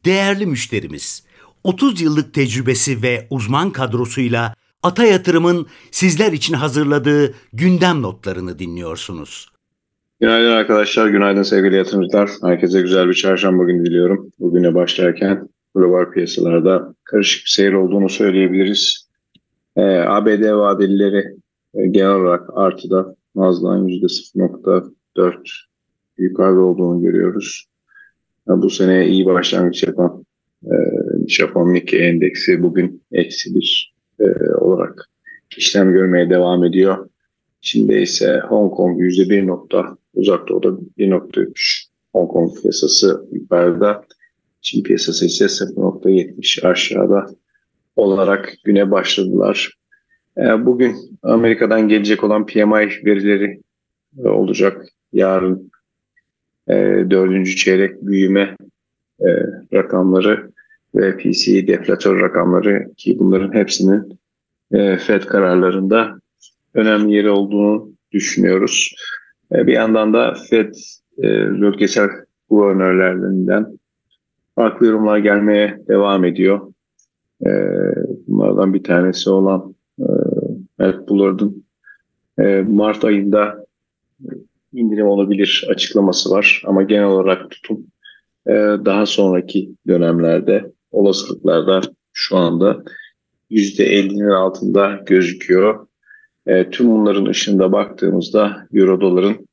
Değerli müşterimiz, 30 yıllık tecrübesi ve uzman kadrosuyla Ata Yatırım'ın sizler için hazırladığı gündem notlarını dinliyorsunuz. Günaydın arkadaşlar, günaydın sevgili yatırımcılar. Herkese güzel bir çarşamba günü diliyorum. Bugüne başlarken global piyasalarda karışık bir seyir olduğunu söyleyebiliriz. ABD vadelileri genel olarak artıda, Nasdaq'ın %0,4 yukarıda olduğunu görüyoruz. Bu seneye iyi başlangıç yapan e, Japon Nikkei endeksi bugün eksi bir olarak işlem görmeye devam ediyor. Çin'de ise Hong Kong %1 nokta, Uzak Doğu'da 1,3. Hong Kong piyasası yukarıda, Çin piyasası ise 0,70 aşağıda olarak güne başladılar. Bugün Amerika'dan gelecek olan PMI verileri olacak. Yarın dördüncü çeyrek büyüme e, rakamları ve PCE deflatör rakamları, ki bunların hepsinin Fed kararlarında önemli yeri olduğunu düşünüyoruz. Bir yandan da Fed bölgesel guvernörlerinden farklı yorumlar gelmeye devam ediyor. E, Bunlardan bir tanesi olan Matt Bullard'ın Mart ayında indirim olabilir açıklaması var. Ama genel olarak tutum daha sonraki dönemlerde, olasılıklarda şu anda %50'nin altında gözüküyor. Tüm bunların ışığında baktığımızda Euro doların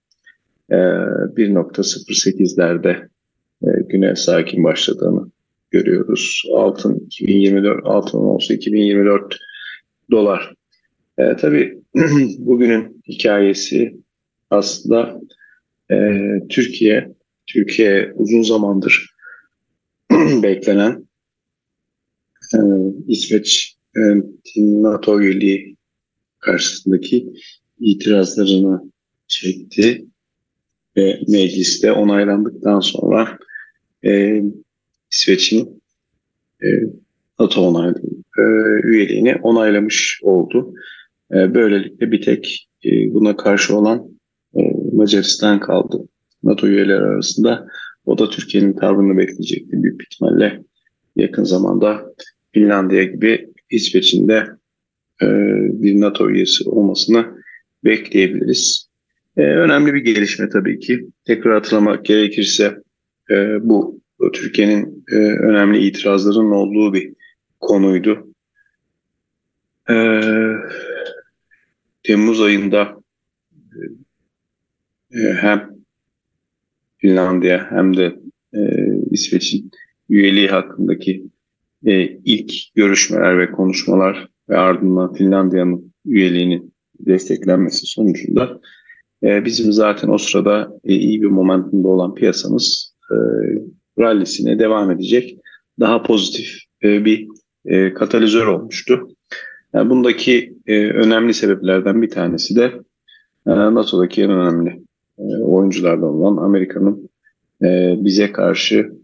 1,08'lerde güne sakin başladığını görüyoruz. Altın 2024, altın olsa 2024 dolar. Tabii bugünün hikayesi aslında Türkiye uzun zamandır beklenen e, İsveç NATO üyeliği karşısındaki itirazlarını çekti ve mecliste onaylandıktan sonra e, İsveç'in e, NATO üyeliğini onaylamış oldu. Böylelikle bir tek buna karşı olan Macaristan kaldı NATO üyeleri arasında. O da Türkiye'nin tavrını bekleyecekti büyük ihtimalle. Yakın zamanda Finlandiya gibi İsveç'in de bir NATO üyesi olmasını bekleyebiliriz. Önemli bir gelişme tabii ki. Tekrar hatırlamak gerekirse bu Türkiye'nin önemli itirazlarının olduğu bir konuydu. E, Temmuz ayında hem Finlandiya hem de İsveç'in üyeliği hakkındaki ilk görüşmeler ve konuşmalar ve ardından Finlandiya'nın üyeliğinin desteklenmesi sonucunda bizim zaten o sırada iyi bir momentumda olan piyasamız rallisine devam edecek. Daha pozitif bir katalizör olmuştu. Yani bundaki önemli sebeplerden bir tanesi de NATO'daki en önemli oyunculardan olan Amerika'nın bize karşı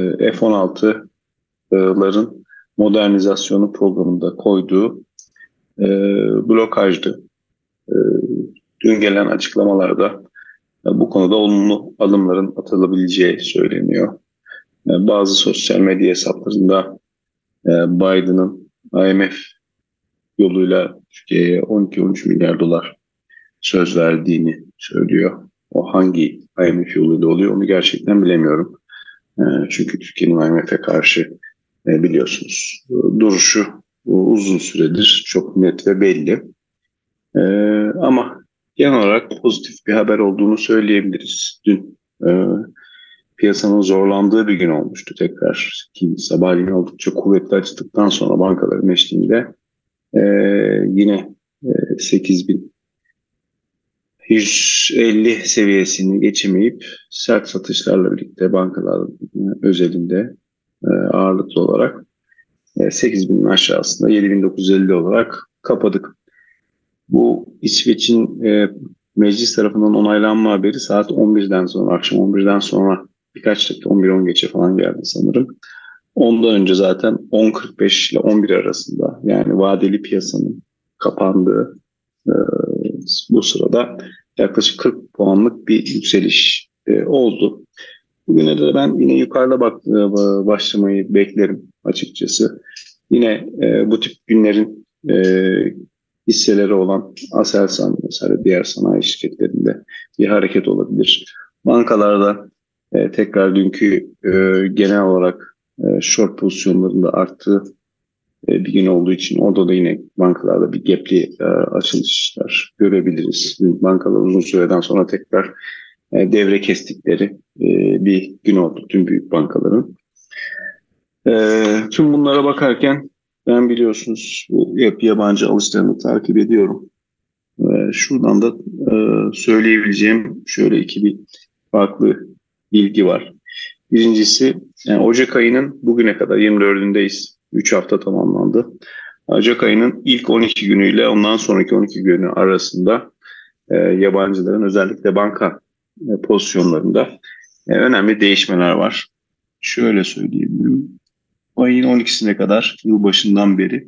F-16'ların modernizasyonu programında koyduğu blokajdı. E, Dün gelen açıklamalarda bu konuda olumlu adımların atılabileceği söyleniyor. Bazı sosyal medya hesaplarında Biden'ın IMF yoluyla Türkiye'ye 12-13 milyar dolar söz verdiğini söylüyor. O hangi IMF yoluyla oluyor onu gerçekten bilemiyorum. Çünkü Türkiye'nin IMF'e karşı biliyorsunuz duruşu uzun süredir çok net ve belli. Ama genel olarak pozitif bir haber olduğunu söyleyebiliriz. Dün piyasanın zorlandığı bir gün olmuştu tekrar. Ki sabahleyin oldukça kuvvetli açıldıktan sonra bankaların eşliğinde yine 8.150 seviyesini geçemeyip sert satışlarla birlikte bankalar özelinde ağırlıklı olarak 8.000'in aşağısında 7.950 olarak kapadık. Bu İsveç'in meclis tarafından onaylanma haberi saat 11'den sonra, akşam 11'den sonra birkaç dakika 11-10 geçe falan geldi sanırım. Ondan önce zaten 10.45 ile 11 arasında, yani vadeli piyasanın kapandığı bu sırada yaklaşık 40 puanlık bir yükseliş oldu. Bugüne de ben yine yukarıda başlamayı beklerim açıkçası. Yine bu tip günlerin hisseleri olan Aselsan mesela diğer sanayi şirketlerinde bir hareket olabilir. Bankalarda tekrar dünkü genel olarak short pozisyonlarında arttığı bir gün olduğu için orada da yine bankalarda bir gap'li açılışlar görebiliriz. Bankalar uzun süreden sonra tekrar devre kestikleri bir gün oldu tüm büyük bankaların. Tüm bunlara bakarken ben biliyorsunuz bu yabancı alışlarını takip ediyorum. Şuradan da söyleyebileceğim şöyle bir farklı bilgi var. Birincisi yani Ocak ayının bugüne kadar 24'ündeyiz. 3 hafta tamamlandı. Ocak ayının ilk 12 günüyle ondan sonraki 12 günü arasında yabancıların özellikle banka pozisyonlarında önemli değişmeler var. Şöyle söyleyebilirim. Ayın 12'sine kadar yılbaşından beri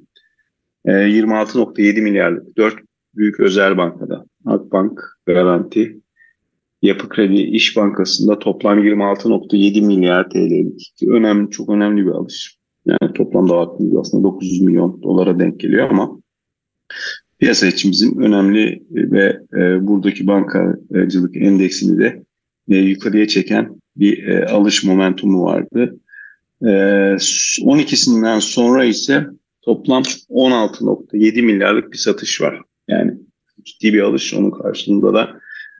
26,7 milyarlık 4 büyük özel bankada Akbank, Garanti, Yapı Kredi, İş Bankası'nda toplam 26,7 milyar TL'lik çok önemli bir alış. Yani toplamda baktığımızda aslında 900 milyon dolara denk geliyor ama piyasa için bizim önemli ve buradaki bankacılık endeksini de yukarıya çeken bir alış momentumu vardı. 12'sinden sonra ise toplam 16,7 milyarlık bir satış var. Yani ciddi bir alış. Onun karşılığında da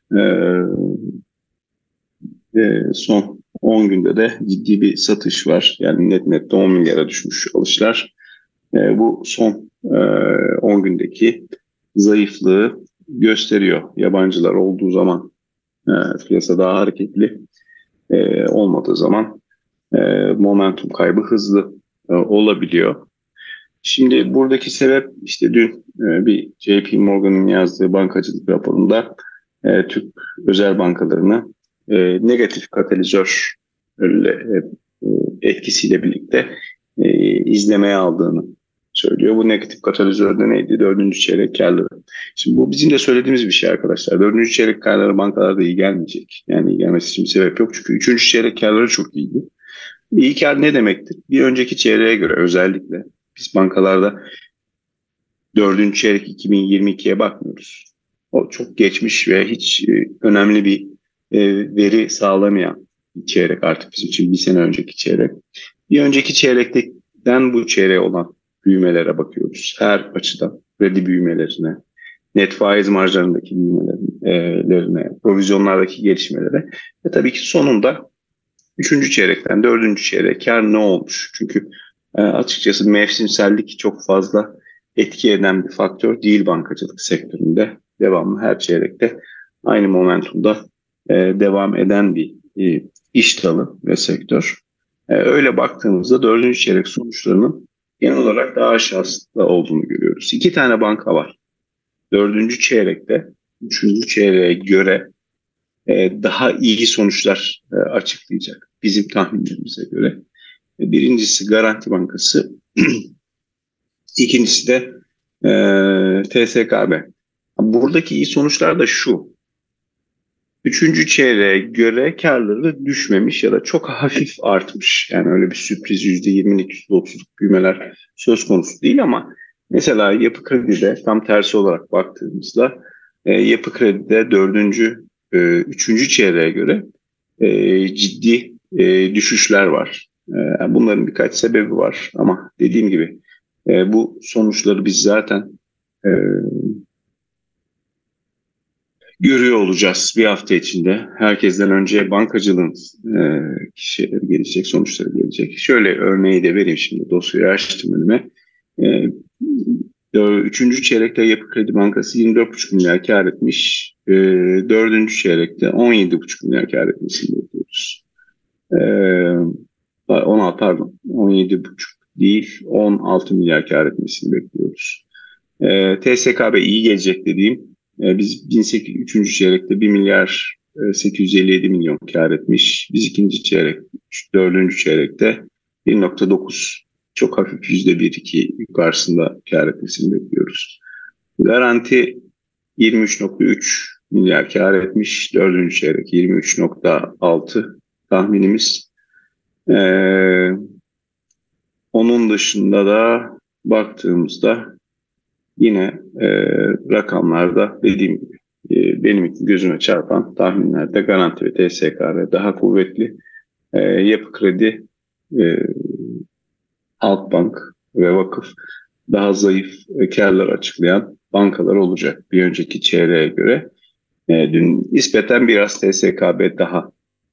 son 10 günde de ciddi bir satış var. Yani nette 10 milyara düşmüş alışlar. Bu son 10 gündeki zayıflığı gösteriyor. Yabancılar olduğu zaman piyasa daha hareketli olmadığı zaman momentum kaybı hızlı olabiliyor. Şimdi buradaki sebep işte dün bir JP Morgan'ın yazdığı bankacılık raporunda Türk özel bankalarını negatif katalizör etkisiyle birlikte izlemeye aldığını söylüyor. Bu negatif katalizör de neydi? 4. çeyrek karları. Şimdi bu bizim de söylediğimiz bir şey arkadaşlar. 4. çeyrek karları bankalarda iyi gelmeyecek. Yani iyi gelmesi için bir sebep yok. Çünkü 3. çeyrek karları çok iyiydi. İyi kar ne demektir? Bir önceki çeyreğe göre özellikle biz bankalarda 4. çeyrek 2022'ye bakmıyoruz. O çok geçmiş ve hiç önemli bir veri sağlamayan bir çeyrek artık bizim için bir sene önceki çeyrek. Bir önceki çeyrekten bu çeyreğe olan büyümelere bakıyoruz. Her açıdan kredi büyümelerine, net faiz marjlarındaki büyümelerine, provizyonlardaki gelişmelere ve tabii ki sonunda 3. çeyrekten 4. çeyreğe kar ne olmuş? Çünkü açıkçası mevsimsellik çok fazla etki eden bir faktör değil bankacılık sektöründe. Devamlı her çeyrekte aynı momentumda devam eden bir iş dalı ve sektör. Öyle baktığımızda 4. çeyrek sonuçlarının genel olarak daha aşağısında olduğunu görüyoruz. 2 tane banka var. 4. çeyrekte 3. çeyreğe göre daha iyi sonuçlar açıklayacak bizim tahminlerimize göre. Birincisi Garanti Bankası, ikincisi de TSKB. Buradaki iyi sonuçlar da şu. 3. çeyreğe göre karları düşmemiş ya da çok hafif artmış. Yani öyle bir sürpriz %20'lik %30'luk büyümeler söz konusu değil ama mesela Yapı Kredi'de tam tersi olarak baktığımızda Yapı Kredi'de 3. çeyreğe göre ciddi düşüşler var. Bunların birkaç sebebi var ama dediğim gibi bu sonuçları biz zaten görüyor olacağız bir hafta içinde. Herkesten önce bankacılığın şeyleri gelecek, sonuçları gelecek. Şöyle örneği de vereyim şimdi dosyayı açtım önüme. 3. çeyrekte Yapı Kredi Bankası 24,5 milyar kar etmiş. 4. çeyrekte 17,5 milyar kar etmesini bekliyoruz. 17,5 değil 16 milyar kar etmesini bekliyoruz. TSKB iyi gelecek dediğim biz 3. çeyrekte 1 milyar 857 milyon kar etmiş. Biz 2. çeyrek 4. çeyrekte 1,9 çok hafif %1-2 yukarısında kar etmesini bekliyoruz. Garanti 23,3 milyar kar etmiş. 4. çeyrek 23,6 tahminimiz. Onun dışında da baktığımızda yine rakamlarda dediğim gibi benim gözüme çarpan tahminlerde Garanti ve TSKB daha kuvvetli. Yapı Kredi, Halkbank ve Vakıf daha zayıf kârlar açıklayan bankalar olacak bir önceki çeyreğe göre. Dün nispeten biraz TSKB daha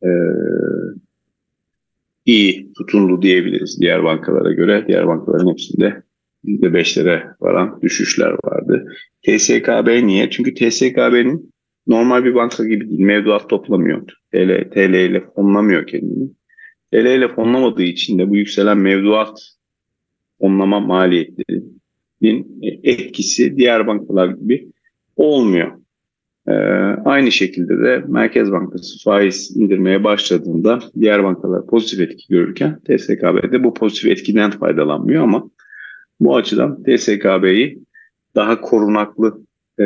iyi tutundu diyebiliriz diğer bankalara göre. Diğer bankaların hepsinde %5'lere varan düşüşler vardı. TSKB niye? Çünkü TSKB'nin normal bir banka gibi değil. Mevduat toplamıyor. TL ile fonlamıyor kendini. TL ile fonlamadığı için de bu yükselen mevduat fonlama maliyetlerinin etkisi diğer bankalar gibi olmuyor. Aynı şekilde de Merkez Bankası faiz indirmeye başladığında diğer bankalar pozitif etki görürken TSKB'de bu pozitif etkiden faydalanmıyor ama bu açıdan TSKB'yi daha korunaklı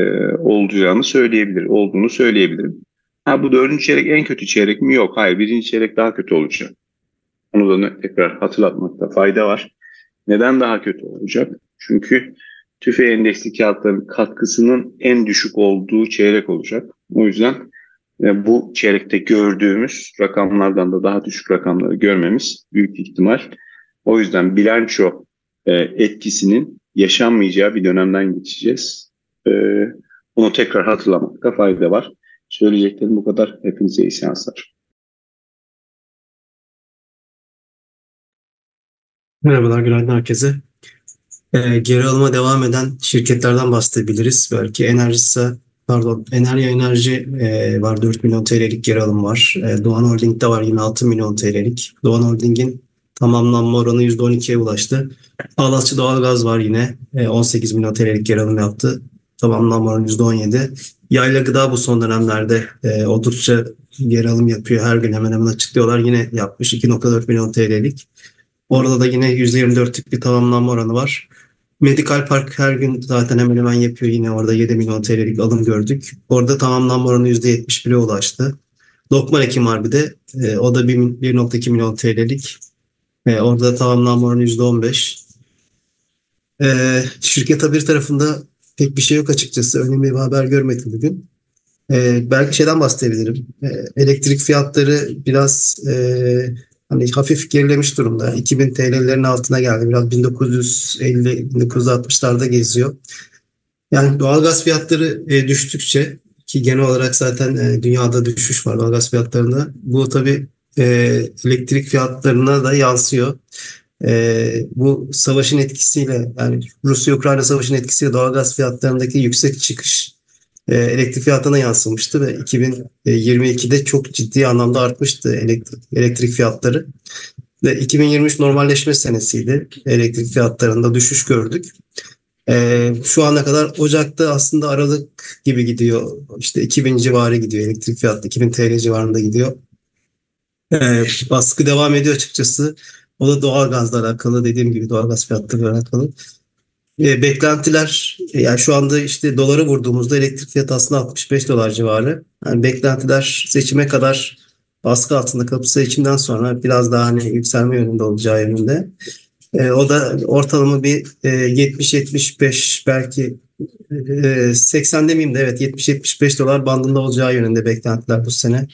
olduğunu söyleyebilirim. Bu dördüncü çeyrek en kötü çeyrek mi? Yok. Hayır. Birinci çeyrek daha kötü olacak. Onu da tekrar hatırlatmakta fayda var. Neden daha kötü olacak? Çünkü TÜFE endeksli kağıtların katkısının en düşük olduğu çeyrek olacak. O yüzden bu çeyrekte gördüğümüz rakamlardan da daha düşük rakamları görmemiz büyük ihtimal. O yüzden bilanço etkisinin yaşanmayacağı bir dönemden geçeceğiz. Bunu tekrar hatırlamakta fayda var. Söyleyeceklerim bu kadar. Hepinize iyi seanslar. Merhabalar, günaydın herkese. Geri alıma devam eden şirketlerden bahsedebiliriz. Belki Enerya Enerji var, 4 milyon TL'lik geri alım var. Doğan Holding'de var yine 6 milyon TL'lik. Doğan Holding'in tamamlanma oranı %12'ye ulaştı. Alasya Doğalgaz var yine 18 milyon TL'lik geri alım yaptı. Tamamlanma oranı %17. Yayla Gıda bu son dönemlerde oldukça geri alım yapıyor. Her gün hemen hemen açıklıyorlar. Yine yapmış 2,4 milyon TL'lik. Orada da yine %24'lük bir tamamlanma oranı var. Medikal Park her gün zaten hemen hemen yapıyor. Yine orada 7 milyon TL'lik alım gördük. Orada tamamlanma oranı %71'e ulaştı. Lokman Hekim Harbi'de o da 1,2 milyon TL'lik. Orada da tamamlanma oranı %15. Şirket haberi tarafında pek bir şey yok açıkçası. Önemli bir haber görmedim bugün. Belki şeyden bahsedebilirim. Elektrik fiyatları biraz hani hafif gerilemiş durumda. 2000 TL'lerin altına geldi. Biraz 1950-1960'larda geziyor. Yani doğalgaz fiyatları düştükçe ki genel olarak zaten dünyada düşüş var doğalgaz fiyatlarında. Bu tabii elektrik fiyatlarına da yansıyor. Bu savaşın etkisiyle yani Rusya-Ukrayna savaşının etkisiyle doğalgaz fiyatlarındaki yüksek çıkış elektrik fiyatına yansımıştı ve 2022'de çok ciddi anlamda artmıştı elektrik fiyatları. Ve 2023 normalleşme senesiydi. Elektrik fiyatlarında düşüş gördük. Şu ana kadar Ocak'ta aslında Aralık gibi gidiyor. İşte 2000 civarı gidiyor elektrik fiyatı. 2000 TL civarında gidiyor. Baskı devam ediyor açıkçası. O da doğalgazla alakalı, dediğim gibi doğalgaz fiyatlarıyla alakalı. Beklentiler yani şu anda işte doları vurduğumuzda elektrik fiyatı aslında 65 dolar civarı. Yani beklentiler seçime kadar baskı altında kalıp seçimden sonra biraz daha hani yükselme yönünde olacağı yönünde. O da ortalama bir 70-75 belki 80 demeyeyim de evet 70-75 dolar bandında olacağı yönünde beklentiler bu sene.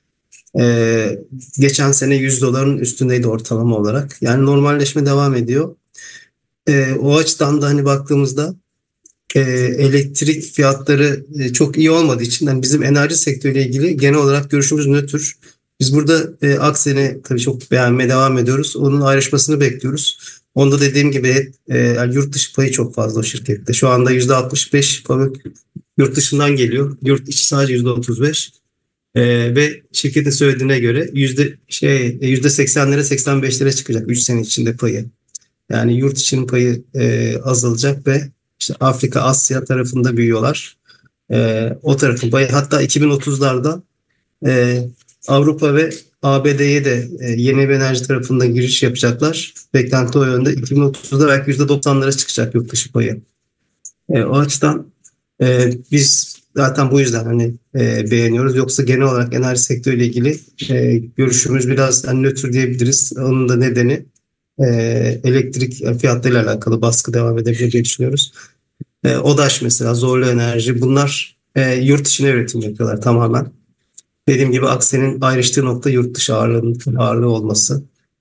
Geçen sene 100 doların üstündeydi ortalama olarak. Yani normalleşme devam ediyor. O açıdan da hani baktığımızda elektrik fiyatları çok iyi olmadığı için yani bizim enerji sektörüyle ilgili genel olarak görüşümüz nötr. Biz burada Aksen'i tabii çok beğenmeye devam ediyoruz. Onun ayrışmasını bekliyoruz. Onda dediğim gibi yani yurt dışı payı çok fazla o şirkette. Şu anda %65 pamuk yurt dışından geliyor. Yurt içi sadece %35. Ve şirketin söylediğine göre %80'lere 85'lere çıkacak 3 sene içinde payı. Yani yurt içinin payı azalacak ve işte Afrika, Asya tarafında büyüyorlar. O tarafın payı hatta 2030'larda Avrupa ve ABD'ye de yeni bir enerji tarafında giriş yapacaklar. Beklenti o yönde. 2030'da belki %90'lara çıkacak yurt dışı payı. O açıdan biz zaten bu yüzden hani beğeniyoruz. Yoksa genel olarak enerji sektörüyle ilgili görüşümüz biraz hani nötr diyebiliriz. Onun da nedeni e, elektrik fiyatlarıyla alakalı baskı devam edebilir diye düşünüyoruz. ODAŞ mesela, Zorlu Enerji, bunlar yurt içine üretim yapıyorlar tamamen. Dediğim gibi Aksen'in ayrıştığı nokta yurt dışı ağırlığı olması.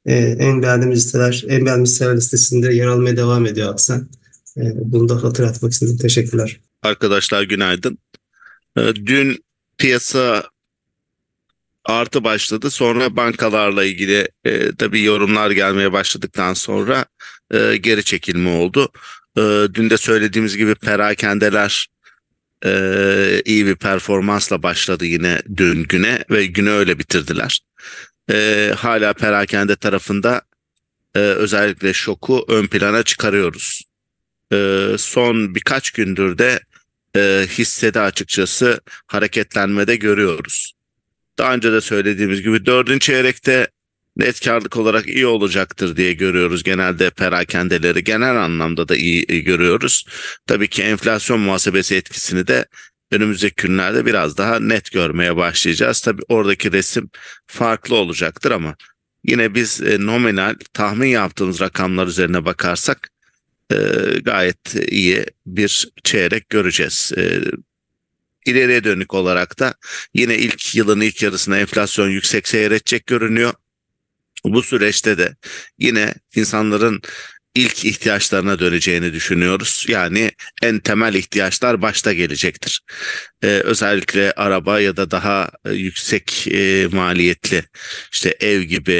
En beğendiğimiz listeler listesinde yer almaya devam ediyor Aksen. Bunu da hatırlatmak istedim. Teşekkürler. Arkadaşlar günaydın. Dün piyasa artı başladı. Sonra bankalarla ilgili tabii yorumlar gelmeye başladıktan sonra geri çekilme oldu. Dün de söylediğimiz gibi perakendeler iyi bir performansla başladı yine dün güne ve günü öyle bitirdiler. Hala perakende tarafında özellikle şoku ön plana çıkarıyoruz. Son birkaç gündür de hissede açıkçası hareketlenmede görüyoruz. Daha önce de söylediğimiz gibi dördüncü çeyrekte net karlılık olarak iyi olacaktır diye görüyoruz. Genelde perakendeleri genel anlamda da iyi görüyoruz. Tabii ki enflasyon muhasebesi etkisini de önümüzdeki günlerde biraz daha net görmeye başlayacağız. Tabii oradaki resim farklı olacaktır ama yine biz nominal tahmin yaptığımız rakamlar üzerine bakarsak gayet iyi bir çeyrek göreceğiz. İleriye dönük olarak da yine yılın ilk yarısında enflasyon yüksek seyredecek görünüyor. Bu süreçte de yine insanların ilk ihtiyaçlarına döneceğini düşünüyoruz. Yani en temel ihtiyaçlar başta gelecektir. Özellikle araba ya da daha yüksek maliyetli işte ev gibi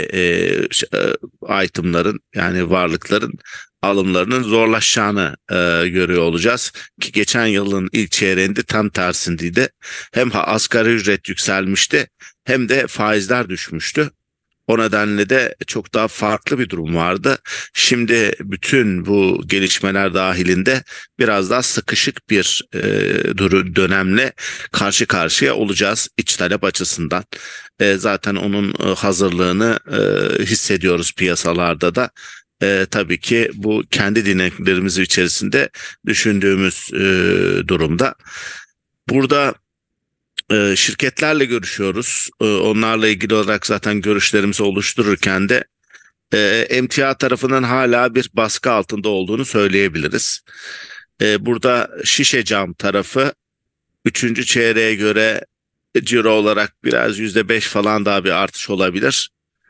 itemların yani varlıkların alımlarının zorlaşacağını görüyor olacağız. Ki geçen yılın ilk çeyreğinde tam tersindeydi. Hem asgari ücret yükselmişti hem de faizler düşmüştü. O nedenle de çok daha farklı bir durum vardı. Şimdi bütün bu gelişmeler dahilinde biraz daha sıkışık bir dönemle karşı karşıya olacağız iç talep açısından. Zaten onun hazırlığını hissediyoruz piyasalarda da. Tabii ki bu kendi dinamiklerimiz içerisinde düşündüğümüz durumda. Burada şirketlerle görüşüyoruz. Onlarla ilgili olarak zaten görüşlerimizi oluştururken de emtia tarafının hala bir baskı altında olduğunu söyleyebiliriz. Burada şişe cam tarafı 3. çeyreğe göre ciro olarak biraz %5 falan daha bir artış olabilir.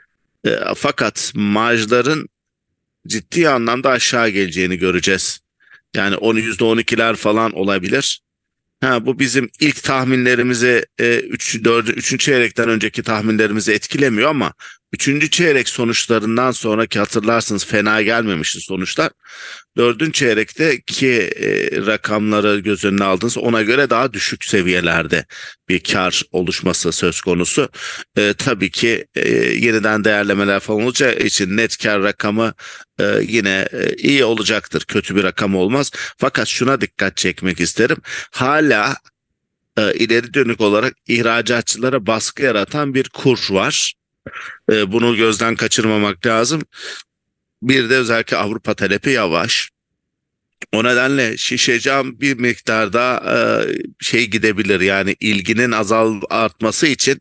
Fakat marjların ciddi anlamda aşağı geleceğini göreceğiz. Yani %12'ler falan olabilir. Bu bizim ilk tahminlerimizi 3. çeyrekten önceki tahminlerimizi etkilemiyor ama 3. çeyrek sonuçlarından sonraki hatırlarsınız fena gelmemişti sonuçlar. 4. çeyrekteki rakamları göz önüne aldığınız ona göre daha düşük seviyelerde bir kar oluşması söz konusu. Tabii ki yeniden değerlemeler falan olacağı için net kar rakamı yine iyi olacaktır. Kötü bir rakam olmaz. Fakat şuna dikkat çekmek isterim. Hala ileri dönük olarak ihracatçılara baskı yaratan bir kur var. Bunu gözden kaçırmamak lazım. Bir de özellikle Avrupa talebi yavaş. O nedenle şişe cam bir miktarda gidebilir. Yani ilginin artması için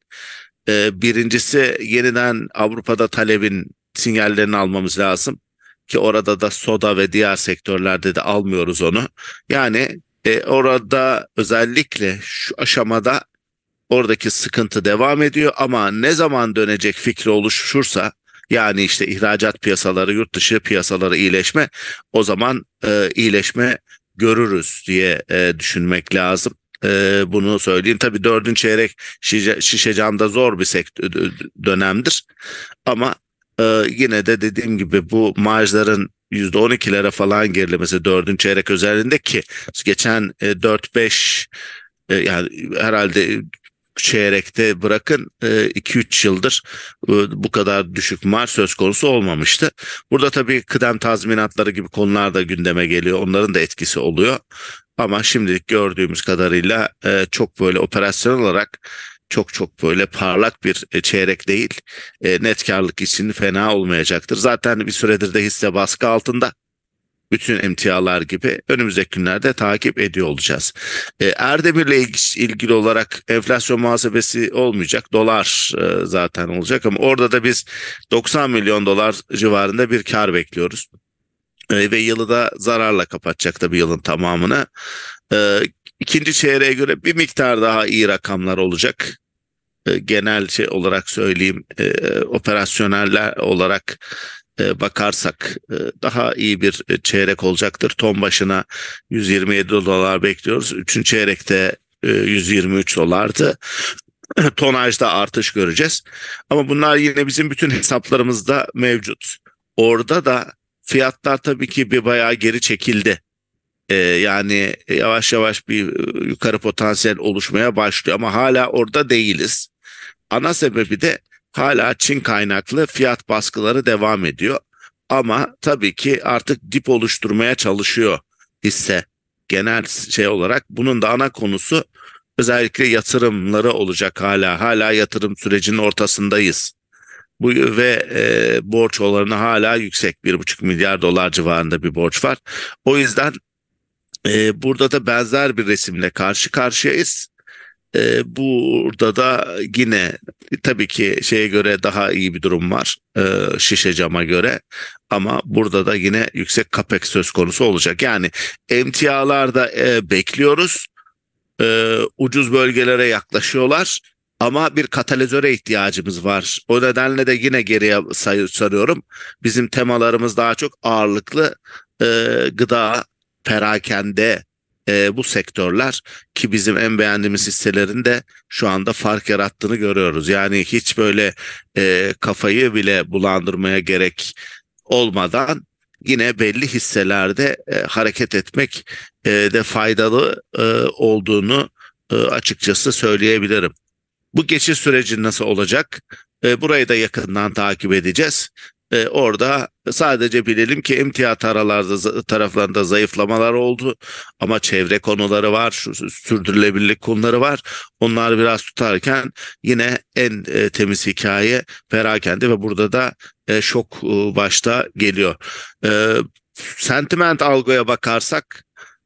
birincisi yeniden Avrupa'da talebin sinyallerini almamız lazım. Ki orada da soda ve diğer sektörlerde de almıyoruz onu. Yani orada özellikle şu aşamada oradaki sıkıntı devam ediyor ama ne zaman dönecek fikri oluşursa yani işte ihracat piyasaları, yurt dışı piyasaları iyileşme o zaman iyileşme görürüz diye düşünmek lazım. Bunu söyleyeyim. Tabii 4. çeyrek şişe camda zor bir dönemdir ama yine de dediğim gibi bu marjların %12'lere falan gerilemesi 4. çeyrek özelinde ki geçen 4-5 yani herhalde çeyrekte bırakın 2-3 yıldır bu kadar düşük marj söz konusu olmamıştı. Burada tabii kıdem tazminatları gibi konular da gündeme geliyor. Onların da etkisi oluyor. Ama şimdilik gördüğümüz kadarıyla çok böyle operasyon olarak çok böyle parlak bir çeyrek değil. Net karlılık için fena olmayacaktır. Zaten bir süredir de hisse baskı altında. bütün emtialar gibi önümüzdeki günlerde takip ediyor olacağız. Erdemir'le ilgili olarak enflasyon muhasebesi olmayacak. Dolar zaten olacak ama orada da biz 90 milyon dolar civarında bir kar bekliyoruz. Ve yılı da zararla kapatacak tabii yılın tamamını. İkinci çeyreğe göre bir miktar daha iyi rakamlar olacak. Genel şey olarak söyleyeyim, operasyoneller olarak bakarsak daha iyi bir çeyrek olacaktır. Ton başına 127 dolar bekliyoruz. Üçüncü çeyrekte 123 dolardı. Tonajda artış göreceğiz. Ama bunlar yine bizim bütün hesaplarımızda mevcut. Orada da fiyatlar tabii ki bir bayağı geri çekildi. Yani yavaş yavaş bir yukarı potansiyel oluşmaya başlıyor ama hala orada değiliz. Ana sebebi de hala Çin kaynaklı fiyat baskıları devam ediyor. Ama tabii ki artık dip oluşturmaya çalışıyor hisse genel şey olarak. Bunun da ana konusu özellikle yatırımları olacak hala. Hala yatırım sürecinin ortasındayız. Bu ve borç oranı hala yüksek. 1,5 milyar dolar civarında bir borç var. O yüzden burada da benzer bir resimle karşı karşıyayız. Burada da yine tabii ki şeye göre daha iyi bir durum var, şişe cama göre, ama burada da yine yüksek capex söz konusu olacak. Yani emtialarda bekliyoruz, ucuz bölgelere yaklaşıyorlar ama bir katalizöre ihtiyacımız var. O nedenle de yine geriye sarıyorum. Bizim temalarımız daha çok ağırlıklı gıda, perakende, bu sektörler ki bizim en beğendiğimiz hisselerin de şu anda fark yarattığını görüyoruz. Yani hiç böyle kafayı bile bulandırmaya gerek olmadan yine belli hisselerde hareket etmek de faydalı olduğunu açıkçası söyleyebilirim. Bu geçiş süreci nasıl olacak? Burayı da yakından takip edeceğiz. Orada sadece bilelim ki emtia taraflarında zayıflamalar oldu ama çevre konuları var, sürdürülebilirlik konuları var. Onlar biraz tutarken yine en temiz hikaye perakende ve burada da şok başta geliyor. Sentiment algıya bakarsak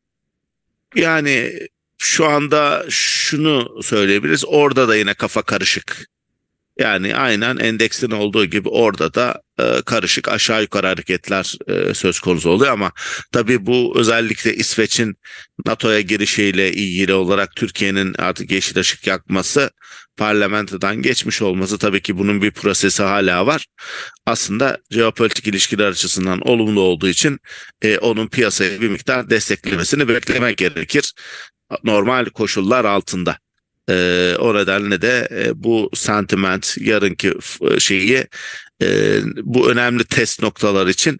yani şu anda şunu söyleyebiliriz, orada da yine kafa karışık. Yani aynen endeksin olduğu gibi orada da karışık aşağı yukarı hareketler söz konusu oluyor ama tabii bu özellikle İsveç'in NATO'ya girişiyle ilgili olarak Türkiye'nin artık yeşil ışık yakması, parlamentodan geçmiş olması, tabii ki bunun bir prosesi hala var. Aslında jeopolitik ilişkiler açısından olumlu olduğu için onun piyasaya bir miktar desteklemesini beklemek gerekir normal koşullar altında. O nedenle de bu sentiment yarınki şeyi bu önemli test noktalar için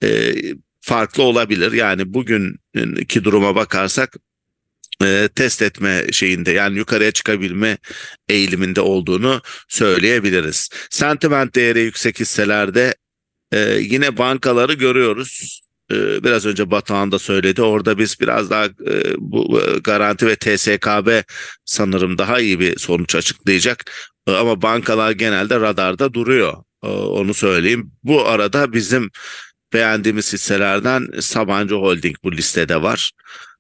farklı olabilir. Yani bugünkü duruma bakarsak test etme şeyinde, yani yukarıya çıkabilme eğiliminde olduğunu söyleyebiliriz. Sentiment değeri yüksek hisselerde yine bankaları görüyoruz. Biraz önce Batuhan da söyledi. Orada biz biraz daha bu Garanti ve TSKB sanırım daha iyi bir sonuç açıklayacak. Ama bankalar genelde radarda duruyor. Onu söyleyeyim. Bu arada bizim beğendiğimiz hisselerden Sabancı Holding bu listede var.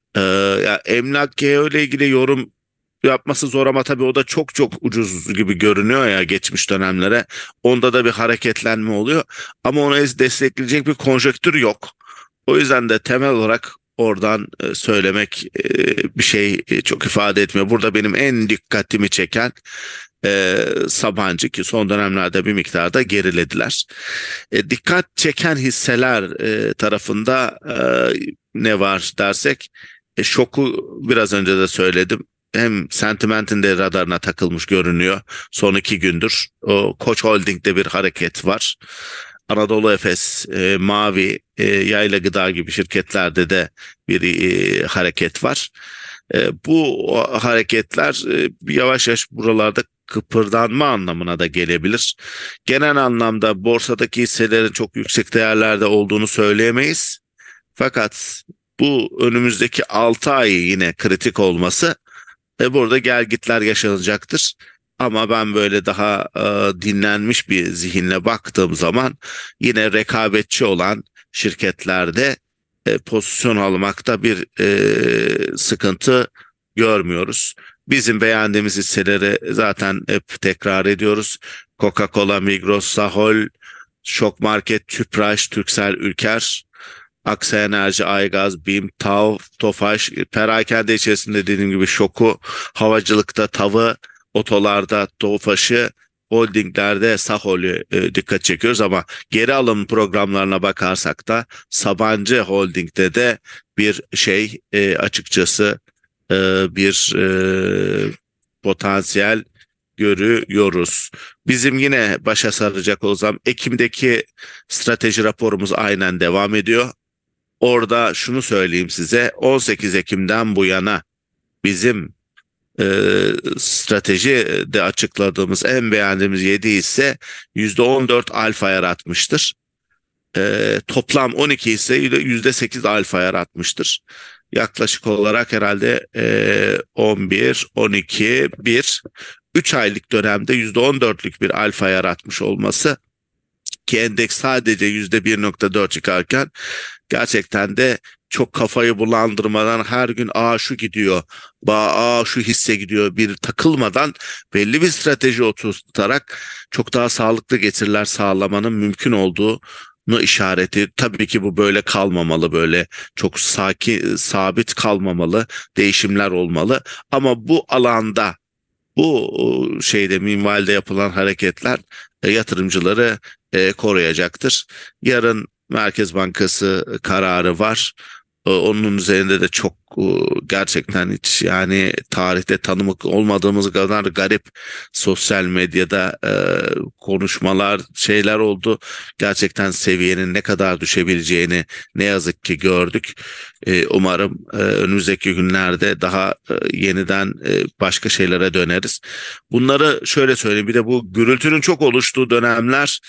Ya Emlak Geo ile ilgili yorum yapması zor ama tabii o da çok çok ucuz gibi görünüyor ya geçmiş dönemlere. Onda da bir hareketlenme oluyor. Ama onu destekleyecek bir konjonktür yok. O yüzden de temel olarak oradan söylemek bir şey çok ifade etmiyor. Burada benim en dikkatimi çeken Sabancı, ki son dönemlerde bir miktarda gerilediler. Dikkat çeken hisseler tarafında ne var dersek, şoku biraz önce de söyledim. Hem sentimentin de radarına takılmış görünüyor son 2 gündür. O Koç Holding'de bir hareket var. Anadolu Efes, Mavi, Yayla Gıda gibi şirketlerde de bir hareket var. Bu hareketler yavaş yavaş buralarda kıpırdanma anlamına da gelebilir. Genel anlamda borsadaki hisselerin çok yüksek değerlerde olduğunu söyleyemeyiz. Fakat bu önümüzdeki 6 ay yine kritik olması, burada gelgitler yaşanacaktır. Ama ben böyle daha dinlenmiş bir zihinle baktığım zaman yine rekabetçi olan şirketlerde pozisyon almakta bir sıkıntı görmüyoruz. Bizim beğendiğimiz hisseleri zaten hep tekrar ediyoruz. Coca-Cola, Migros, Sahol, Şok Market, Tüpraş, Turkcell, Ülker, Aksa Enerji, Aygaz, BİM, TAV, Tofaş, perakende içerisinde dediğim gibi Şok'u, havacılıkta TAV'ı, otolarda Tofaş'ı, holdinglerde Sahol'ü dikkat çekiyoruz ama geri alım programlarına bakarsak da Sabancı Holding'de de bir açıkçası bir potansiyel görüyoruz. Bizim yine başa saracak olsam Ekim'deki strateji raporumuz aynen devam ediyor. Orada şunu söyleyeyim size, 18 Ekim'den bu yana bizim stratejide açıkladığımız en beğendiğimiz 7 hisse %14 alfa yaratmıştır. Toplam 12 hisse %8 alfa yaratmıştır. Yaklaşık olarak herhalde 11, 12, 1, 3 aylık dönemde %14'lük bir alfa yaratmış olması, ki endeks sadece %1.4 çıkarken gerçekten de çok kafayı bulandırmadan her gün şu gidiyor, şu hisse gidiyor, bir takılmadan belli bir strateji oturtarak çok daha sağlıklı getiriler sağlamanın mümkün olduğunu işareti. Tabii ki bu böyle kalmamalı, böyle çok sabit kalmamalı, değişimler olmalı ama bu alanda, bu minvalde yapılan hareketler yatırımcıları koruyacaktır. Yarın Merkez Bankası kararı var. Onun üzerinde de çok gerçekten hiç yani tarihte tanımak olmadığımız kadar garip sosyal medyada konuşmalar, şeyler oldu. Gerçekten seviyenin ne kadar düşebileceğini ne yazık ki gördük. Umarım önümüzdeki günlerde daha yeniden başka şeylere döneriz. Bunları şöyle söyleyeyim, bir de bu gürültünün çok oluştuğu dönemler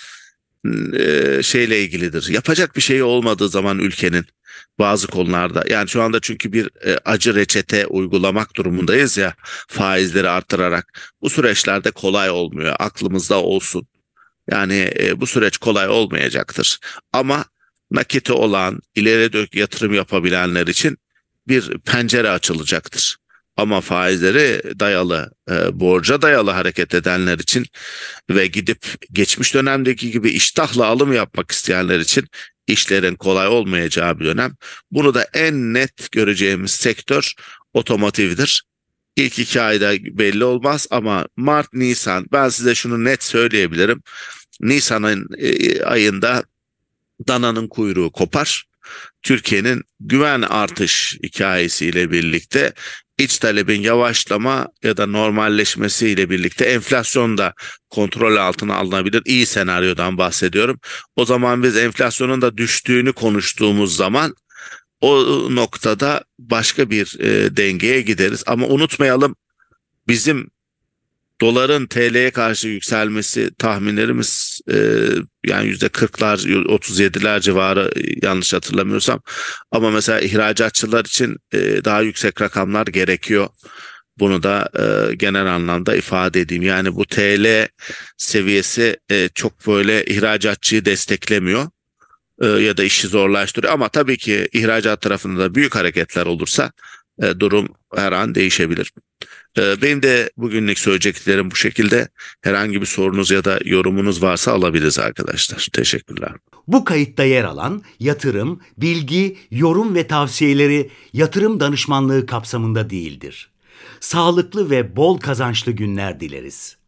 şeyle ilgilidir. Yapacak bir şey olmadığı zaman ülkenin bazı konularda, yani şu anda çünkü bir acı reçete uygulamak durumundayız ya, faizleri artırarak. Bu süreçlerde kolay olmuyor. Aklımızda olsun. Yani bu süreç kolay olmayacaktır. Ama nakiti olan, ileri dönük yatırım yapabilenler için bir pencere açılacaktır. Ama faizleri dayalı, borca dayalı hareket edenler için ve gidip geçmiş dönemdeki gibi iştahla alım yapmak isteyenler için işlerin kolay olmayacağı bir dönem. Bunu da en net göreceğimiz sektör otomotivdir. İlk 2 ayda belli olmaz ama Mart, Nisan, ben size şunu net söyleyebilirim. Nisan ayında dananın kuyruğu kopar. Türkiye'nin güven artış hikayesiyle birlikte iç talebin yavaşlama ya da normalleşmesiyle birlikte enflasyon da kontrol altına alınabilir. İyi senaryodan bahsediyorum. O zaman biz enflasyonun da düştüğünü konuştuğumuz zaman o noktada başka bir dengeye gideriz. Ama unutmayalım, bizim doların TL'ye karşı yükselmesi tahminlerimiz yani %40'lar, %37'ler civarı yanlış hatırlamıyorsam. Ama mesela ihracatçılar için daha yüksek rakamlar gerekiyor. Bunu da genel anlamda ifade edeyim. Yani bu TL seviyesi çok böyle ihracatçıyı desteklemiyor ya da işi zorlaştırıyor. Ama tabii ki ihracat tarafında da büyük hareketler olursa durum her an değişebilir. Benim de bugünlük söyleyeceklerim bu şekilde. Herhangi bir sorunuz ya da yorumunuz varsa alabiliriz arkadaşlar. Teşekkürler. Bu kayıtta yer alan yatırım, bilgi, yorum ve tavsiyeleri yatırım danışmanlığı kapsamında değildir. Sağlıklı ve bol kazançlı günler dileriz.